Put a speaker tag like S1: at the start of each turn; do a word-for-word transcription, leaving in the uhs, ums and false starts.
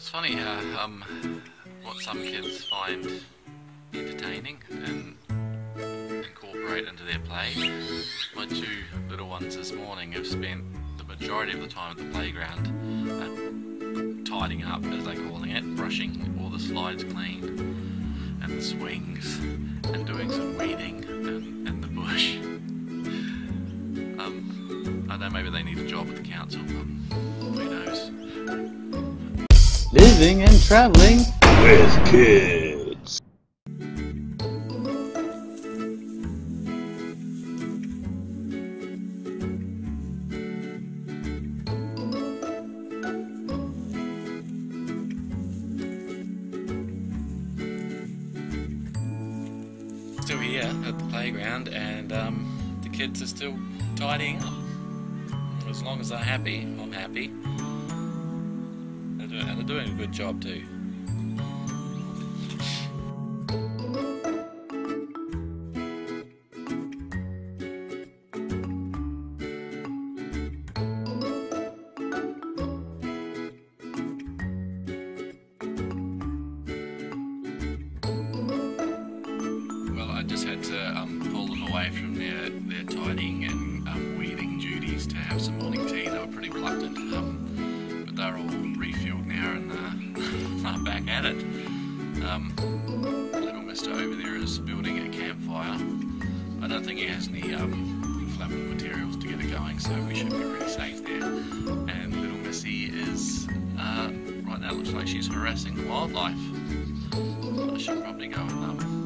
S1: It's funny how um, what some kids find entertaining and incorporate into their play. My two little ones this morning have spent the majority of the time at the playground uh, tidying up, as they're calling it, brushing all the slides clean and the swings and doing some weeding in, in the bush. Um, I don't know, maybe they need a job with the council, um, who knows.
S2: Living and traveling with kids.
S1: Still here at the playground, and um, the kids are still tidying up. As long as they're happy, I'm happy. They're doing, and they're doing a good job too. Well, I just had to um, pull them away from their, their tidying and um, weeding duties to have some morning tea. They were pretty reluctant, um, but they're all refueled now and uh, are back at it. Um, little mister over there is building a campfire. I don't think he has any um, flammable materials to get it going, so we should be pretty safe there. And little Missy is, uh, right now it looks like she's harassing wildlife. I should probably go and um,